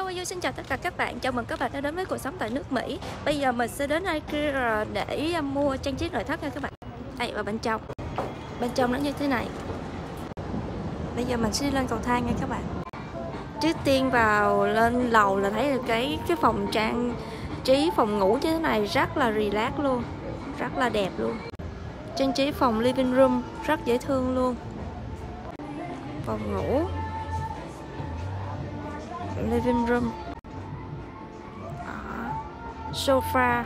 Hello, xin chào tất cả các bạn. Chào mừng các bạn đã đến với cuộc sống tại nước Mỹ. Bây giờ mình sẽ đến IKEA để mua trang trí nội thất nha các bạn. Đây, và bên trong nó như thế này. Bây giờ mình sẽ đi lên cầu thang nha các bạn. Trước tiên vào lên lầu là thấy được cái phòng trang trí phòng ngủ như thế này rất là relax luôn, rất là đẹp luôn. Trang trí phòng living room rất dễ thương luôn. Phòng ngủ, living room, sofa.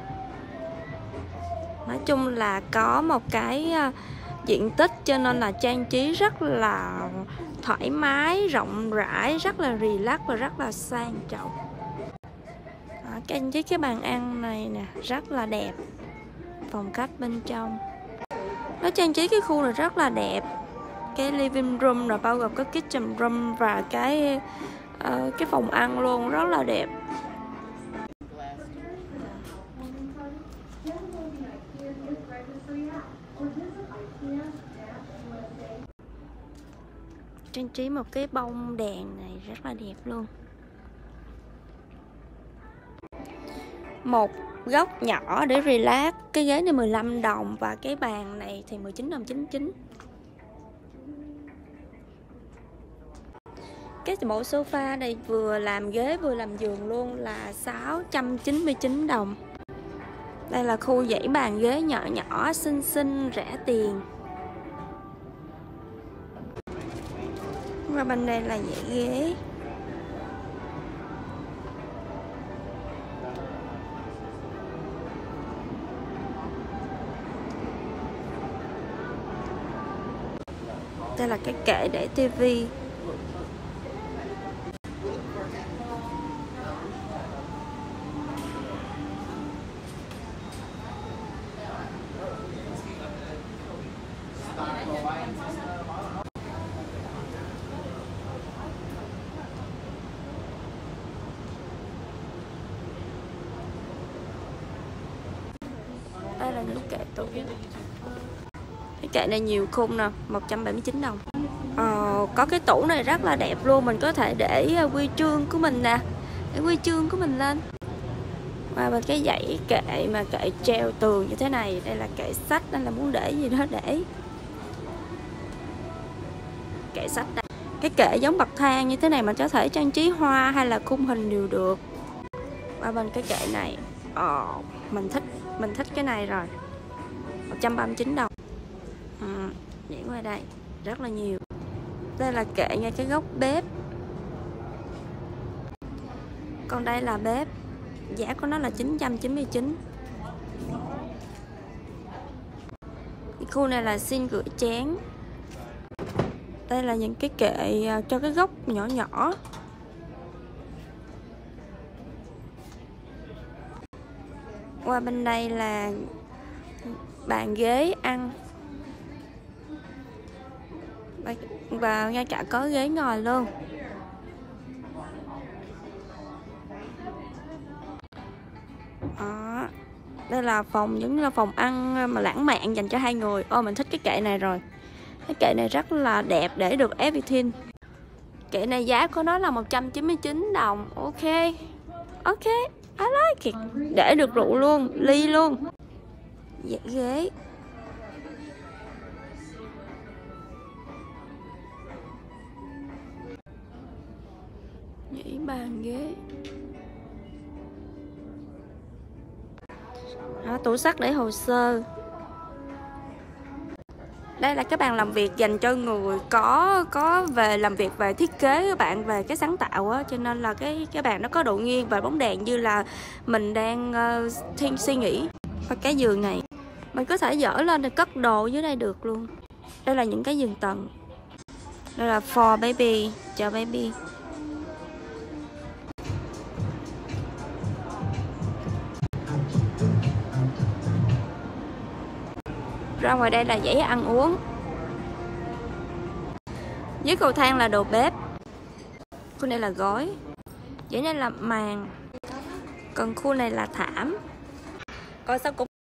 Nói chung là có một cái diện tích cho nên là trang trí rất là thoải mái, rộng rãi, rất là relax và rất là sang trọng. Trang trí cái bàn ăn này nè rất là đẹp. Phòng khách bên trong nó trang trí cái khu này rất là đẹp. Cái living room là bao gồm có kitchen room và cái phòng ăn luôn, rất là đẹp. Trang trí một cái bông đèn này rất là đẹp luôn. Một góc nhỏ để relax. Cái ghế này 15 đồng và cái bàn này thì 19,99 đồng. Cái bộ sofa này vừa làm ghế vừa làm giường luôn là 699 đồng. Đây là khu dãy bàn ghế nhỏ nhỏ xinh xinh rẻ tiền. Và bên đây là dãy ghế. Đây là cái kệ để tivi. Đây là những kệ tủ. Cái kệ này nhiều khung nè, 179 đồng. Có cái tủ này rất là đẹp luôn. Mình có thể để huy chương của mình nè, để huy chương của mình lên. Và bên cái dãy kệ mà kệ treo tường như thế này, đây là kệ sách nên là muốn để gì đó để. Kệ sách đây. Cái kệ giống bậc thang như thế này mình có thể trang trí hoa hay là khung hình đều được. Và bên cái kệ này, mình thích cái này rồi, 139 đồng. Để ngoài đây rất là nhiều. Đây là kệ ngay cái góc bếp. Còn đây là bếp, giá của nó là 999. Cái khu này là xin rửa chén. Đây là những cái kệ cho cái góc nhỏ nhỏ. Qua bên đây là bàn ghế ăn. Và ngay cả có ghế ngồi luôn. Đây là giống như là phòng ăn mà lãng mạn dành cho hai người. Mình thích cái kệ này rồi. Cái kệ này rất là đẹp, để được everything. Kệ này giá của nó là 199 đồng. Ok, I like it. Để được rượu luôn, ly luôn. Dãy ghế. Dãy bàn ghế. Tủ sắt để hồ sơ. Đây là cái bàn làm việc dành cho người có về làm việc về thiết kế các bạn, về cái sáng tạo á, cho nên là cái bàn nó có độ nghiêng và bóng đèn như là mình đang suy nghĩ. Và cái giường này mình có thể dỡ lên để cất đồ dưới đây được luôn. Đây là những cái giường tầng. Đây là for baby, cho baby. Ra ngoài đây là dãy ăn uống. Dưới cầu thang là đồ bếp. Khu này là gối. Dãy này là màn. Còn khu này là thảm. Còn sau cùng